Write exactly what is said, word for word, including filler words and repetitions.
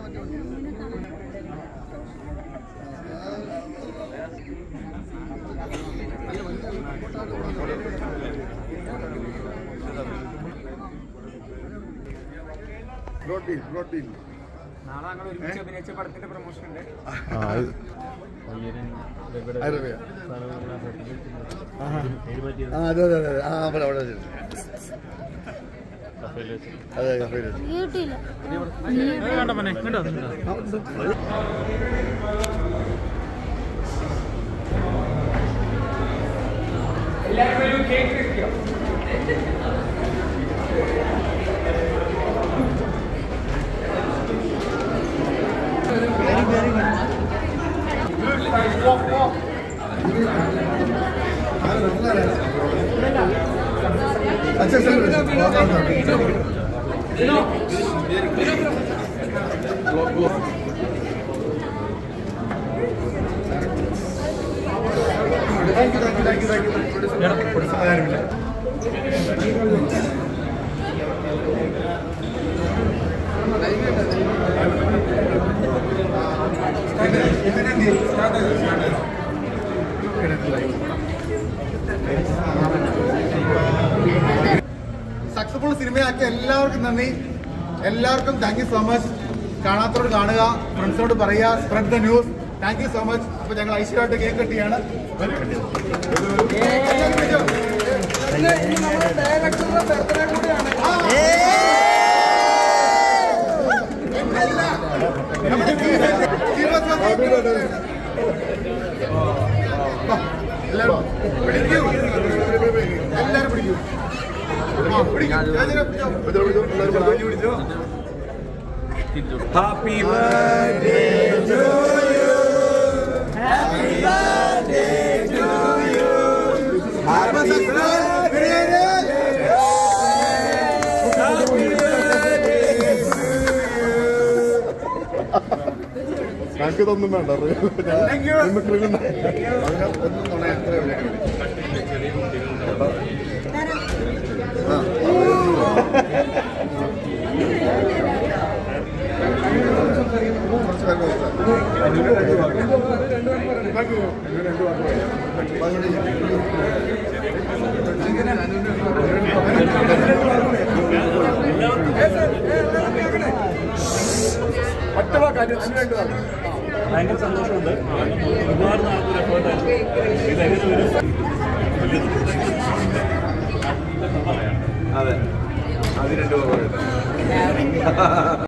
Protein protein നാളെ ഞങ്ങൾ ഒരുമിച്ച് അഭിനയിച്ച പടത്തിന്റെ പ്രൊമോഷൻ ഉണ്ട്. അതെ അതെ അതെ ആ അവിടെ അവിടെ അതെ കഫേല് എല്ലാവരും കേക്ക് കഴിക്കാം. अच्छा चल thank you thank you thank you thank successful സിനിമയാക്കിയ എല്ലാവർക്കും നന്ദി. എല്ലാവർക്കും താങ്ക് യു സോ മച്ച്. കാണാത്തവരോട് കാണുക, ഫ്രണ്ട്സിനോട് പറയുക, spread the news. Thank you so much. അപ്പൊ ഞങ്ങൾ ഐശ്വര്യമായിട്ട് കേക്ക് കട്ടിയാണ്. എല്ലാവരും പിടിക്കൂ, എല്ലാവരും പിടിക്കൂ. Happy birthday to you. Happy birthday to you. Happy birthday. Happy birthday to you. ഞങ്ങൾക്കിതൊന്നും വേണ്ട. ഭയങ്കര സന്തോഷമുണ്ട്. ഒരുപാട് നാളത്തെ എഫേർട്ടായിരുന്നു. ഇതെങ്ങനെ വരും? അതെ, അത് രണ്ടു പേർ